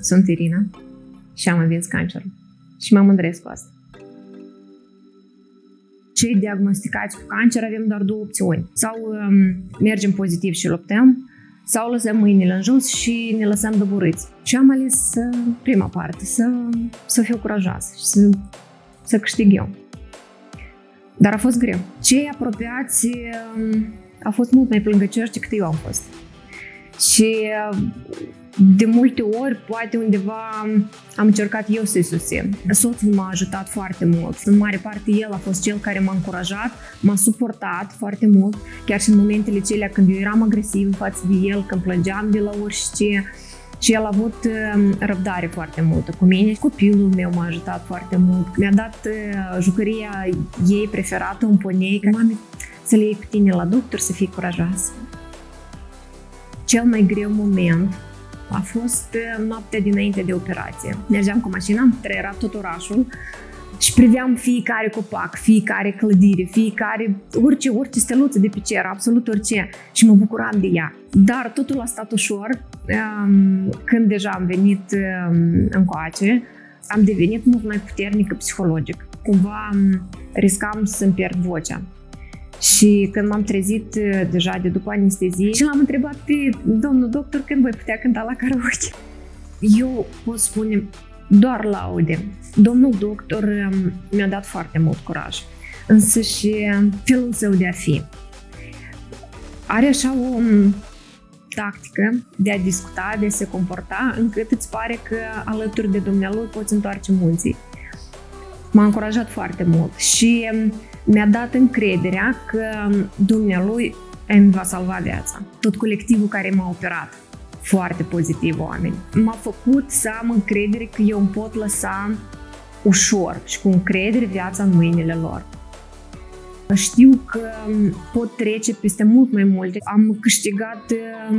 Sunt Irina și am învins cancerul și mă mândresc cu asta. Cei diagnosticați cu cancer avem doar două opțiuni. Sau mergem pozitiv și luptăm, sau lăsăm mâinile în jos și ne lăsăm doborâți. Și am ales prima parte, să fiu curajoasă și să câștig eu. Dar a fost greu. Cei apropiați au fost mult mai plângăcioși decât eu am fost. Și de multe ori, poate undeva am încercat eu să-i susțin. Soțul m-a ajutat foarte mult. În mare parte, el a fost cel care m-a încurajat, m-a suportat foarte mult, chiar și în momentele celea când eu eram agresiv față de el, când plângeam de la orice. Și el a avut răbdare foarte multă cu mine. Copilul meu m-a ajutat foarte mult. Mi-a dat jucăria ei preferată, un ponei. Mami, să le iei cu tine la doctor, să fii curajoasă. Cel mai greu moment a fost noaptea dinainte de operație. Mergeam cu mașina, trăierat tot orașul și priveam fiecare copac, fiecare clădire, fiecare, orice steluță de pe cer, absolut orice, și mă bucuram de ea. Dar totul a stat ușor. Când deja am venit încoace, am devenit mult mai puternică psihologic. Cumva riscam să-mi pierd vocea. Și când m-am trezit deja de după anestezie și l-am întrebat pe domnul doctor când voi putea cânta la karaoke. Eu pot spune doar laude. Domnul doctor mi-a dat foarte mult curaj, însă și felul său de a fi. Are așa o tactică de a discuta, de a se comporta, încât îți pare că alături de dumnealui poți întoarce munții. M-a încurajat foarte mult și mi-a dat încrederea că dumnealui îmi va salva viața. Tot colectivul care m-a operat, foarte pozitiv oameni, m-a făcut să am încredere că eu îmi pot lăsa ușor și cu încredere viața în mâinile lor. Știu că pot trece peste mult mai multe. Am câștigat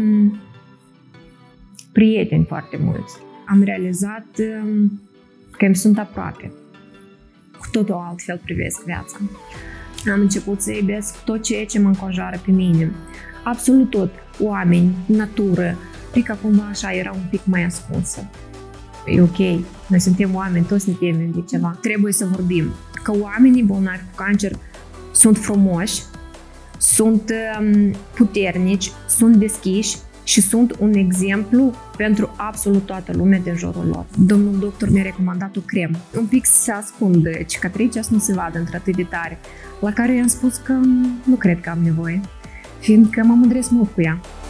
prieteni foarte mulți. Am realizat că îmi sunt aproape. Cu totul altfel privesc viața. Am început să iubesc tot ceea ce mă înconjoară pe mine. Absolut tot. Oameni, natură. Frica cumva așa era un pic mai ascunsă. E ok, noi suntem oameni, toți ne temem de ceva. Trebuie să vorbim. Că oamenii bolnavi cu cancer sunt frumoși, sunt puternici, sunt deschiși și sunt un exemplu pentru absolut toată lumea din jurul lor. Domnul doctor mi-a recomandat o cremă. Un pic să se ascundă cicatricea, să nu se vadă într-atât de tare, la care i-am spus că nu cred că am nevoie, fiindcă mă mândresc mult cu ea.